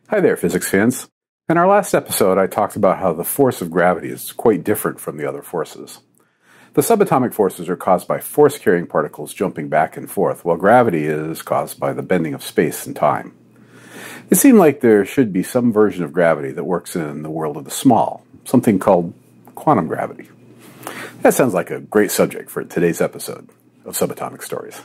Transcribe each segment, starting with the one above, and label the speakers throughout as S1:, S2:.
S1: Hi there, physics fans. In our last episode, I talked about how the force of gravity is quite different from the other forces. The subatomic forces are caused by force-carrying particles jumping back and forth, while gravity is caused by the bending of space and time. It seemed like there should be some version of gravity that works in the world of the small, something called quantum gravity. That sounds like a great subject for today's episode of Subatomic Stories.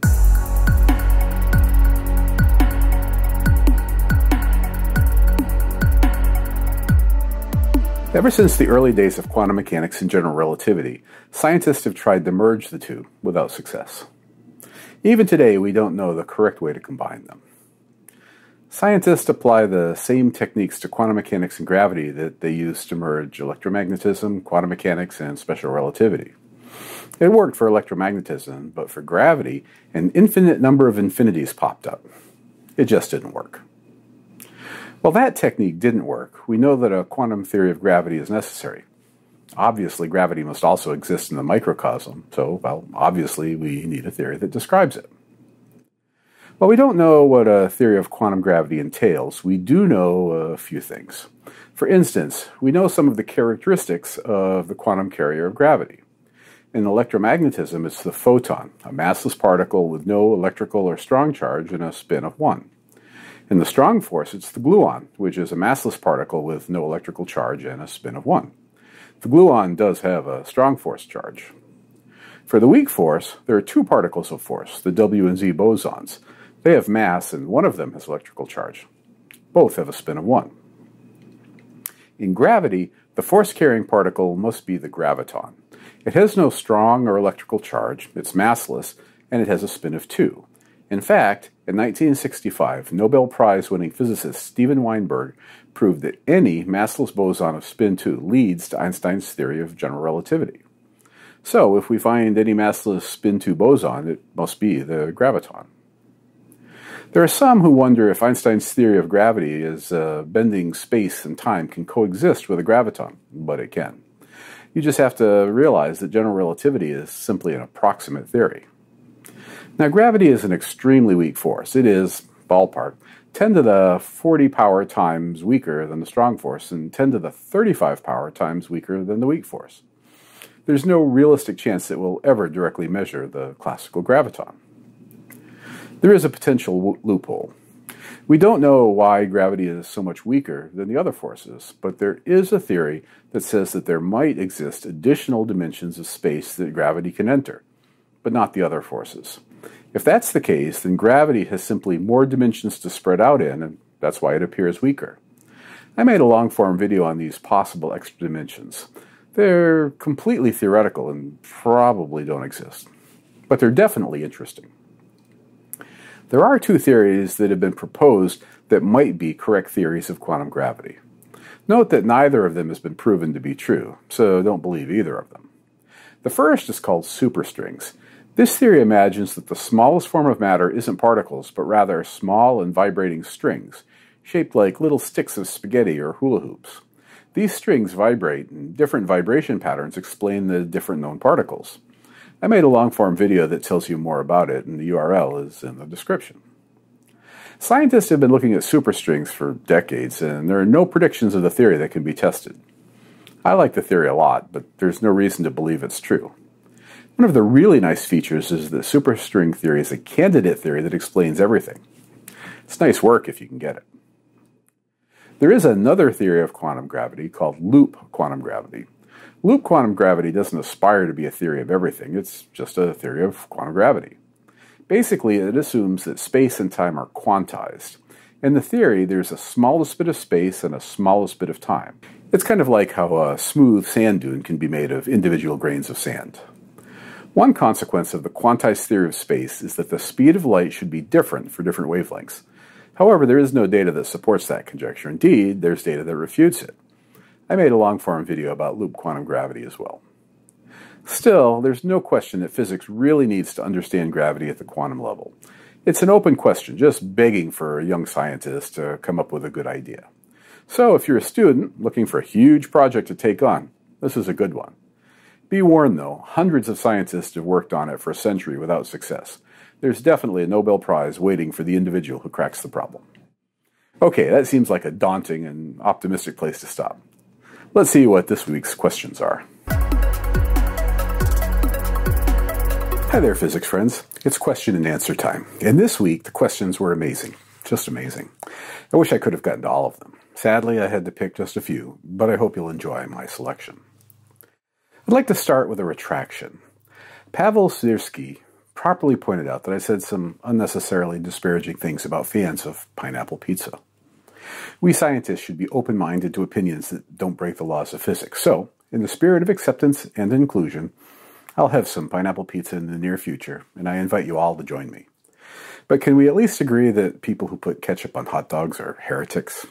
S1: Ever since the early days of quantum mechanics and general relativity, scientists have tried to merge the two without success. Even today, we don't know the correct way to combine them. Scientists apply the same techniques to quantum mechanics and gravity that they use to merge electromagnetism, quantum mechanics, and special relativity. It worked for electromagnetism, but for gravity, an infinite number of infinities popped up. It just didn't work. While that technique didn't work, we know that a quantum theory of gravity is necessary. Obviously, gravity must also exist in the microcosm, so, obviously we need a theory that describes it. While we don't know what a theory of quantum gravity entails, we do know a few things. For instance, we know some of the characteristics of the quantum carrier of gravity. In electromagnetism, it's the photon, a massless particle with no electrical or strong charge and a spin of 1. In the strong force, it's the gluon, which is a massless particle with no electrical charge and a spin of 1. The gluon does have a strong force charge. For the weak force, there are two particles of force, the W and Z bosons. They have mass, and one of them has electrical charge. Both have a spin of 1. In gravity, the force-carrying particle must be the graviton. It has no strong or electrical charge, it's massless, and it has a spin of 2. In fact, in 1965, Nobel Prize-winning physicist Steven Weinberg proved that any massless boson of spin 2 leads to Einstein's theory of general relativity. So, if we find any massless spin 2 boson, it must be the graviton. There are some who wonder if Einstein's theory of gravity is bending space and time can coexist with a graviton, but it can. You just have to realize that general relativity is simply an approximate theory. Now, gravity is an extremely weak force. It is, ballpark, 10 to the 40 power times weaker than the strong force and 10 to the 35 power times weaker than the weak force. There's no realistic chance that we'll ever directly measure the classical graviton. There is a potential loophole. We don't know why gravity is so much weaker than the other forces, but there is a theory that says that there might exist additional dimensions of space that gravity can enter, but not the other forces. If that's the case, then gravity has simply more dimensions to spread out in, and that's why it appears weaker. I made a long-form video on these possible extra dimensions. They're completely theoretical and probably don't exist, but they're definitely interesting. There are two theories that have been proposed that might be correct theories of quantum gravity. Note that neither of them has been proven to be true, so don't believe either of them. The first is called superstrings. This theory imagines that the smallest form of matter isn't particles, but rather small and vibrating strings, shaped like little sticks of spaghetti or hula hoops. These strings vibrate, and different vibration patterns explain the different known particles. I made a long-form video that tells you more about it, and the URL is in the description. Scientists have been looking at superstrings for decades, and there are no predictions of the theory that can be tested. I like the theory a lot, but there's no reason to believe it's true. One of the really nice features is that superstring theory is a candidate theory that explains everything. It's nice work if you can get it. There is another theory of quantum gravity called loop quantum gravity. Loop quantum gravity doesn't aspire to be a theory of everything, it's just a theory of quantum gravity. Basically, it assumes that space and time are quantized. In the theory, there's a smallest bit of space and a smallest bit of time. It's kind of like how a smooth sand dune can be made of individual grains of sand. One consequence of the quantized theory of space is that the speed of light should be different for different wavelengths. However, there is no data that supports that conjecture. Indeed, there's data that refutes it. I made a long-form video about loop quantum gravity as well. Still, there's no question that physics really needs to understand gravity at the quantum level. It's an open question, just begging for a young scientist to come up with a good idea. So, if you're a student looking for a huge project to take on, this is a good one. Be warned, though, hundreds of scientists have worked on it for a century without success. There's definitely a Nobel Prize waiting for the individual who cracks the problem. Okay, that seems like a daunting and optimistic place to stop. Let's see what this week's questions are. Hi there, physics friends. It's question and answer time. And this week, the questions were amazing. Just amazing. I wish I could have gotten to all of them. Sadly, I had to pick just a few, but I hope you'll enjoy my selection. I'd like to start with a retraction. Pavel Swirsky properly pointed out that I said some unnecessarily disparaging things about fans of pineapple pizza. We scientists should be open-minded to opinions that don't break the laws of physics. So, in the spirit of acceptance and inclusion, I'll have some pineapple pizza in the near future, and I invite you all to join me. But can we at least agree that people who put ketchup on hot dogs are heretics?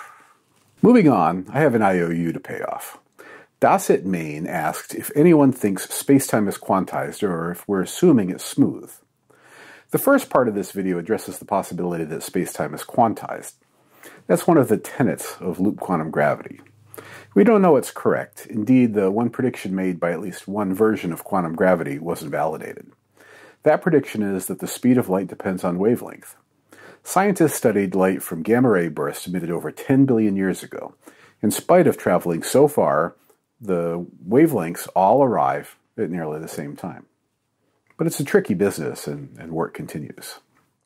S1: Moving on, I have an IOU to pay off. Dosset Maine asked if anyone thinks space-time is quantized or if we're assuming it's smooth. The first part of this video addresses the possibility that space-time is quantized. That's one of the tenets of loop quantum gravity. We don't know it's correct. Indeed, the one prediction made by at least one version of quantum gravity wasn't validated. That prediction is that the speed of light depends on wavelength. Scientists studied light from gamma-ray bursts emitted over 10 billion years ago. In spite of traveling so far, the wavelengths all arrive at nearly the same time. But it's a tricky business, and work continues.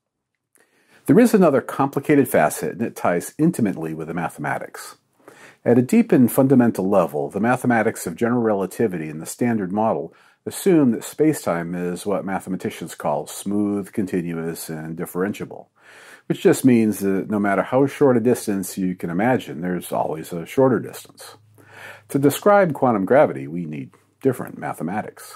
S1: There is another complicated facet, and it ties intimately with the mathematics. At a deep and fundamental level, the mathematics of general relativity and the Standard Model assume that spacetime is what mathematicians call smooth, continuous, and differentiable, which just means that no matter how short a distance you can imagine, there's always a shorter distance. To describe quantum gravity, we need different mathematics.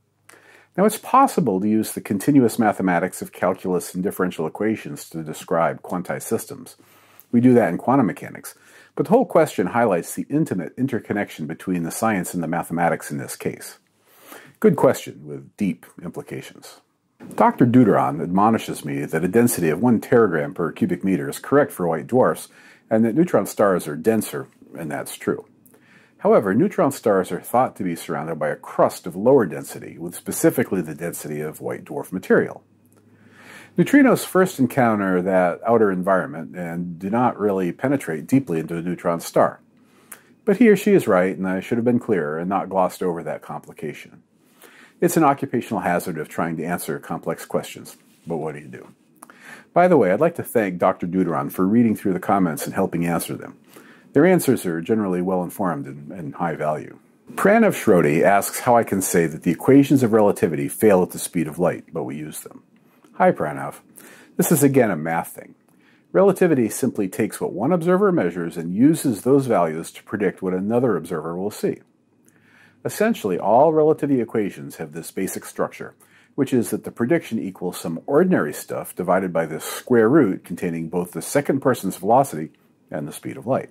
S1: Now, it's possible to use the continuous mathematics of calculus and differential equations to describe quantized systems. We do that in quantum mechanics, but the whole question highlights the intimate interconnection between the science and the mathematics in this case. Good question with deep implications. Dr. Deuteron admonishes me that a density of 1 teragram per cubic meter is correct for white dwarfs, and that neutron stars are denser, and that's true. However, neutron stars are thought to be surrounded by a crust of lower density, with specifically the density of white dwarf material. Neutrinos first encounter that outer environment and do not really penetrate deeply into a neutron star. But he or she is right, and I should have been clearer and not glossed over that complication. It's an occupational hazard of trying to answer complex questions, but what do you do? By the way, I'd like to thank Dr. Deuteron for reading through the comments and helping answer them. Their answers are generally well-informed and high value. Pranav Shrodi asks how I can say that the equations of relativity fail at the speed of light, but we use them. Hi, Pranav. This is again a math thing. Relativity simply takes what one observer measures and uses those values to predict what another observer will see. Essentially, all relativity equations have this basic structure, which is that the prediction equals some ordinary stuff divided by the square root containing both the second person's velocity and the speed of light.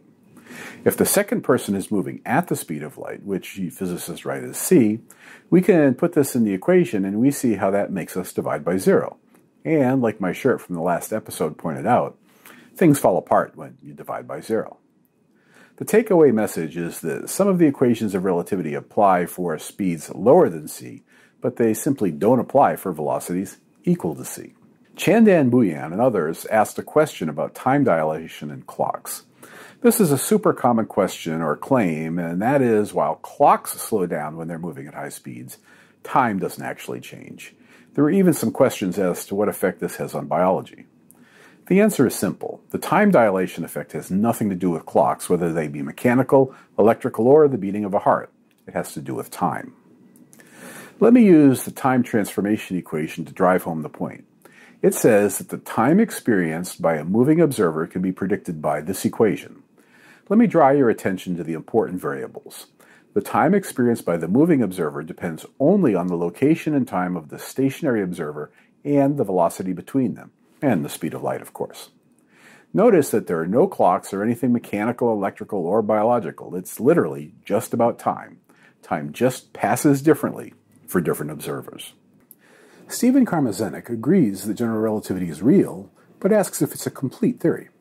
S1: If the second person is moving at the speed of light, which physicists write as c, we can put this in the equation and we see how that makes us divide by 0. And, like my shirt from the last episode pointed out, things fall apart when you divide by 0. The takeaway message is that some of the equations of relativity apply for speeds lower than c, but they simply don't apply for velocities equal to c. Chandan Bhuyan and others asked a question about time dilation in clocks. This is a super common question or claim, and that is, while clocks slow down when they're moving at high speeds, time doesn't actually change. There were even some questions as to what effect this has on biology. The answer is simple. The time dilation effect has nothing to do with clocks, whether they be mechanical, electrical, or the beating of a heart. It has to do with time. Let me use the time transformation equation to drive home the point. It says that the time experienced by a moving observer can be predicted by this equation. Let me draw your attention to the important variables. The time experienced by the moving observer depends only on the location and time of the stationary observer and the velocity between them, and the speed of light, of course. Notice that there are no clocks or anything mechanical, electrical, or biological. It's literally just about time. Time just passes differently for different observers. Stephen Karmazenik agrees that general relativity is real, but asks if it's a complete theory.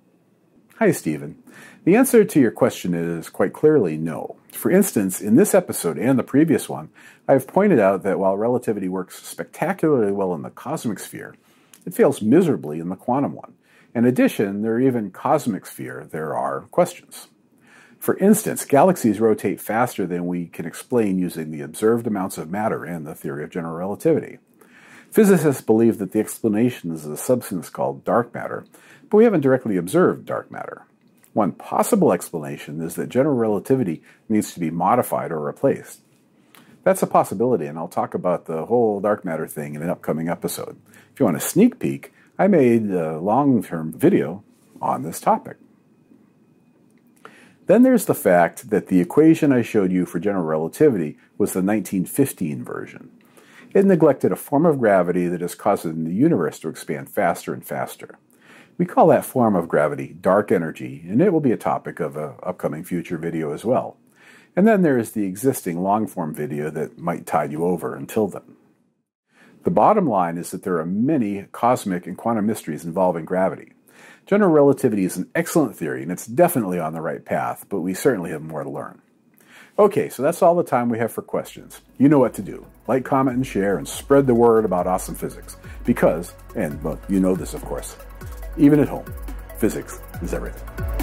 S1: Hi, Stephen. The answer to your question is quite clearly no. For instance, in this episode and the previous one, I have pointed out that while relativity works spectacularly well in the cosmic sphere, it fails miserably in the quantum one. In addition, there are even cosmic sphere, there are questions. For instance, galaxies rotate faster than we can explain using the observed amounts of matter and the theory of general relativity. Physicists believe that the explanation is a substance called dark matter, but we haven't directly observed dark matter. One possible explanation is that general relativity needs to be modified or replaced. That's a possibility, and I'll talk about the whole dark matter thing in an upcoming episode. If you want a sneak peek, I made a long-term video on this topic. Then there's the fact that the equation I showed you for general relativity was the 1915 version. It neglected a form of gravity that is causing the universe to expand faster and faster. We call that form of gravity dark energy, and it will be a topic of an upcoming future video as well. And then there is the existing long-form video that might tide you over until then. The bottom line is that there are many cosmic and quantum mysteries involving gravity. General relativity is an excellent theory, and it's definitely on the right path, but we certainly have more to learn. Okay, so that's all the time we have for questions. You know what to do. Like, comment, and share, and spread the word about awesome physics. Because, and well, you know this of course, even at home, physics is everything.